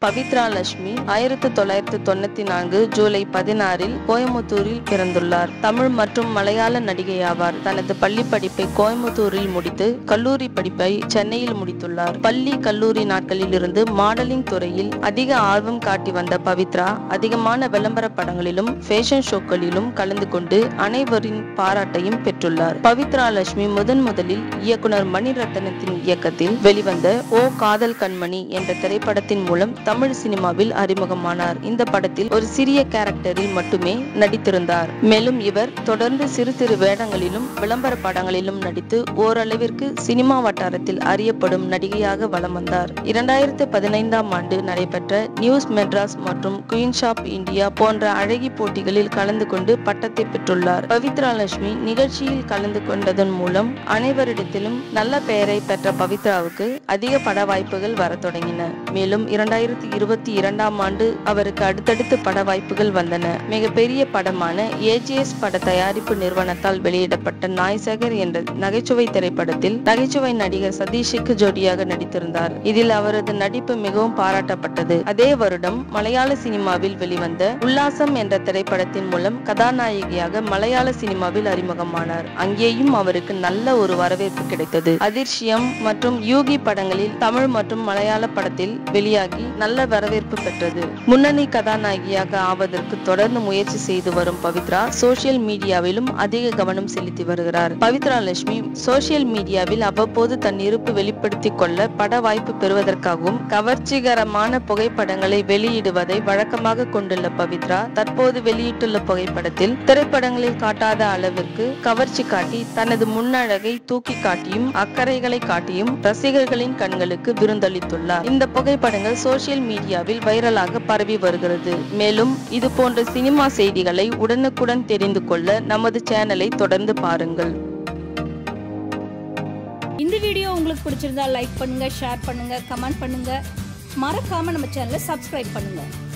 பவித்ரா லட்சுமி 1994 ஜூலை 16 கோயம்புத்தூரில் பிறந்துள்ளார். தமிழ் மற்றும் மலையாள நடிகை ஆவார். தனது பள்ளி படிப்பை கோயம்புத்தூரில் முடித்து கல்லூரி படிப்பை சென்னையில் முடித்துள்ளார். பள்ளி கல்லூரி நாட்களில் இருந்து மாடலிங் துறையில் அதிக ஆர்வம் காட்டி வந்த பவித்ரா அதிகமான விளம்பர படங்களிலும் ஃபேஷன் ஷோக்களிலும் கலந்து கொண்டு அனைவரின் பாராட்டையும் பெற்றுள்ளார். பவித்ரா லட்சுமி முதலில் இயக்குனர் மணிரத்னத்தின் இயக்கத்தில் வெளிவந்த ஓ காதல் கண்மணி என்ற திரைப்படத்தின் மூலம் தமிழ் சினிமாவில் அறிமுகமானார். இந்த படத்தில் ஒரு சிறிய கேரக்டரில் மட்டுமே நடித்திருந்தார். மேலும் இவர் தொடர்ந்து சிறு சிறு வேடங்களிலும் விளம்பர படங்களிலும் நடித்து ஓரளவிற்கு சினிமா வட்டாரத்தில் அறியப்படும் நடிகையாக வலம் வந்தார். 2015 ஆண்டு நடைபெற்ற நியூஸ் மெட்ராஸ் மற்றும் குயின்ஸ் ஆஃப் இந்தியா போன்ற அழகி போட்டிகளில் கலந்து கொண்டு பட்டத்தை பெற்றுள்ளார். பவித்ரா லட்சுமி நிகழ்ச்சியில் கலந்து கொண்டதன் மூலம் அனைவரிடத்திலும் நல்ல பெயரை பெற்ற பவித்ராவுக்கு அதிக பட வாய்ப்புகள் வர தொடங்கின. மேலும் 2022 ஆண்டு அவருக்கு அடுத்தடுத்து பட வாய்ப்புகள் வந்தன. மிகப்பெரிய படமான ஏஜிஎஸ் பட தயாரிப்பு நிறுவனத்தால் வெளியிடப்பட்ட நாய்சகர் என்ற நகைச்சுவை திரைப்படத்தில் நகைச்சுவை நடிகர் சதீஷுக்கு ஜோடியாக நடித்திருந்தார். இதில் அவரது நடிப்பு மிகவும் பாராட்டப்பட்டது. அதே வருடம் மலையாள சினிமாவில் வெளிவந்த உல்லாசம் என்ற திரைப்படத்தின் மூலம் கதாநாயகியாக மலையாள சினிமாவில் அறிமுகமானார். அங்கேயும் அவருக்கு நல்ல ஒரு வரவேற்பு கிடைத்தது. அதிர்ஷ்யம் மற்றும் யூகி படங்களில் தமிழ் மற்றும் மலையாள படத்தில் வெளியாகி நல்ல வரவேற்பு பெற்றது. முன்னணி கதாநாயகியாக ஆவதற்கு தொடர்ந்து முயற்சி செய்து வரும் பவித்ரா சோசியல் மீடியாவிலும் அதிக கவனம் செலுத்தி வருகிறார். பவித்ரா லட்சுமி சோசியல் மீடியாவில் அவ்வப்போது தன் இருப்பு வெளிப்படுத்திக் கொள்ள பட வாய்ப்பு பெறுவதற்காகவும் கவர்ச்சிகரமான புகைப்படங்களை வெளியிடுவதை வழக்கமாக கொண்டுள்ள பவித்ரா தற்போது வெளியிட்டுள்ள புகைப்படத்தில் திரைப்படங்களில் காட்டாத அளவிற்கு கவர்ச்சி காட்டி தனது முன்னழகை தூக்கி காட்டியும் அக்கறைகளை காட்டியும் ரசிகர்களின் கண்களுக்கு விருந்தளித்துள்ளார். இந்த புகைப்படங்கள் சோசியல் மீடியாவில் வைரலாக பரவி வருகிறது. மேலும் இது போன்ற சினிமா செய்திகளை உடனுக்குடன் தெரிந்து கொள்ள நமது சேனலை தொடர்ந்து பாருங்கள். இந்த வீடியோ உங்களுக்கு பிடிச்சிருந்தா லைக் பண்ணுங்க, ஷேர் பண்ணுங்க, கமெண்ட் பண்ணுங்க. மறக்காம நம்ம சேனலை சப்ஸ்கிரைப் பண்ணுங்க.